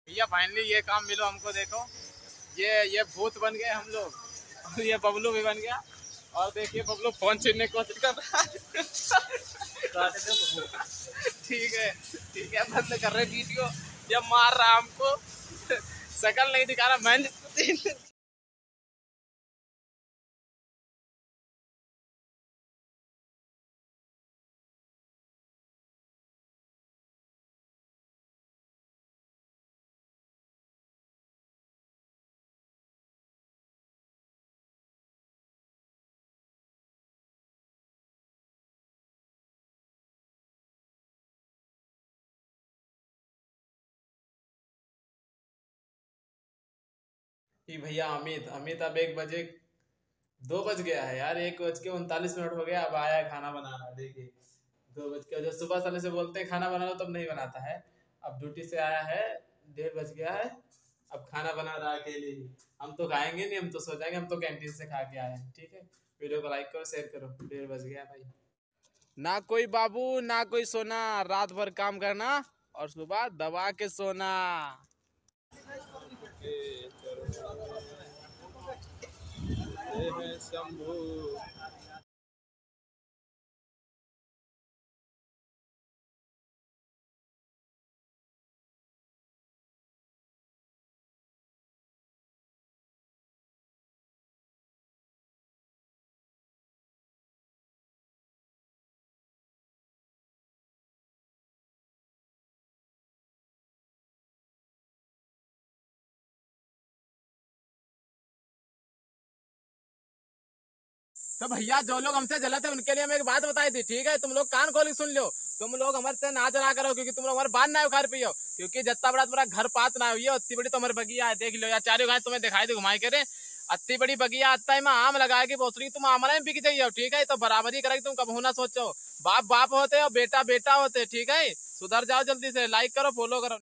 भैया फाइनली ये काम मिलो हमको। देखो ये भूत बन गए हम लोग और ये बबलू भी बन गया। और देखिए बबलू फोन छीनने की कोशिश कर रहा है। ठीक है बंद कर रहे वीडियो। ये मार रहा हमको, शकल नहीं दिखा रहा। मैं कि भैया अमित अमित अब 2 बज गया है यार। 1:39 हो गया। अब आया है खाना बनाना। देखिए 2 बज के, जो सुबह साले से बोलते हैं खाना बना लो तब नहीं बनाता है। अब ड्यूटी से आया है, 1:30 बज गया है। अब खाना बना रहा है अकेले ही। हम तो खाएंगे नहीं, हम तो सो जाएंगे। हम तो कैंटीन से खा के आए हैं। ठीक है, वीडियो को लाइक करो, शेयर करो। 1:30 बज गया भाई। ना कोई बाबू ना कोई सोना, रात भर काम करना और सुबह दबा के सोना। शंभू। तो भैया जो लोग हमसे जलते हैं उनके लिए हम एक बात बताई थी। ठीक है, तुम लोग कान खोल के सुन लो। तुम लोग हमारे से ना जला करो, क्योंकि तुम लोग हमारे बांध ना उखाड़ पियो। क्योंकि जितना बड़ा तुम्हारा घर पात ना हुई है उतनी बड़ी तो हमारी बगिया है। देख लो यार, चारों गाय तुम्हें दिखाई दे घुमाई करे। अत्ती बड़ी बगिया आता है, मैं आम लगाएगी बोसरी, तुम आमला में बिक जाइए। ठीक है, तो बराबरी करेगी। तुम कब होना सोचो। बाप बाप होते और बेटा बेटा होते। ठीक है, सुधर जाओ जल्दी से। लाइक करो, फॉलो करो।